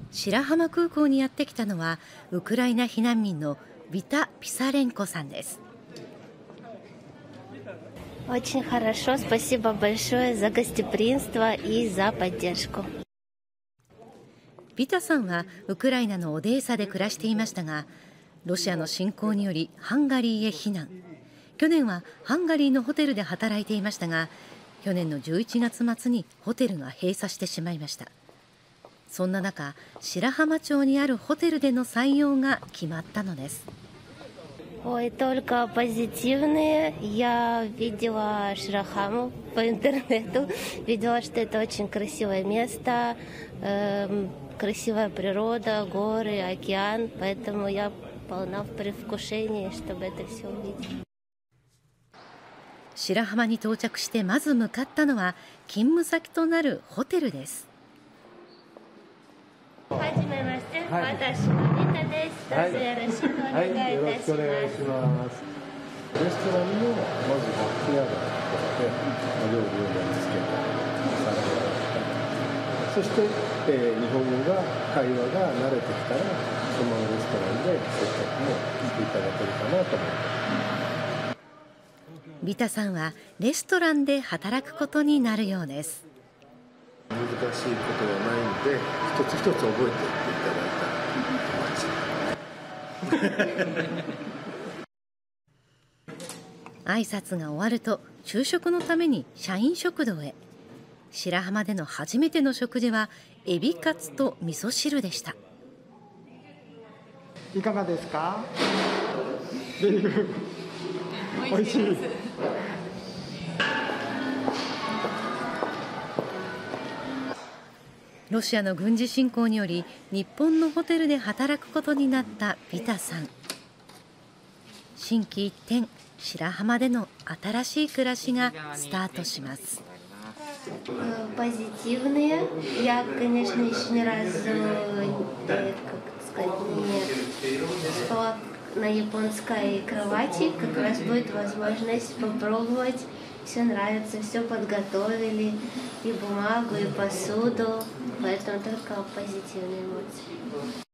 白浜空港にやってきたのはウクライナ避難民のビタ・ピサレンコさんです。 Очень хорошо, спасибо большое за гостеприимство и за поддержку. ビタさんはウクライナのオデーサで暮らしていましたが、ロシアの侵攻によりハンガリーへ避難。去年はハンガリーのホテルで働いていましたが、去年の11月末にホテルが閉鎖してしまいました。そんな中、白浜町にあるホテルでの採用が決まったのです。 Ой, только позитивные. Я видела Широхаму по интернету, видела, что это очень красивое место, красивая природа, горы, океан, поэтому я полна в предвкушении, чтобы это все увидеть. 白浜に到着してまず向かったのは勤務先となるホテルです。 はじめまして、私のビタです。どうぞよろしくお願いいたします。 レストランのまずバックヤードのところで料理を盛り付けたり、お皿を洗ったり、そして、日本語が会話が慣れてきたらそのレストランで接客もしていただけるかなと思います。 ビタさんはレストランで働くことになるようです。 難しいことはないので、一つ一つ覚えていっていただいたら挨拶が終わると昼食のために社員食堂へ。白浜での初めての食事はエビカツと味噌汁でした。 いかがですか？ビーフ美味しい。 ロシアの軍事侵攻により日本のホテルで働くことになったビタさん。心機一転、白浜での新しい暮らしがスタートします。 Позитивные. Я, конечно, еще ни разу, как сказать, не спала на японской кровати. Как раз будет возможность попробовать. Все нравится, все подготовили, и бумагу, и посуду, поэтому только позитивные эмоции.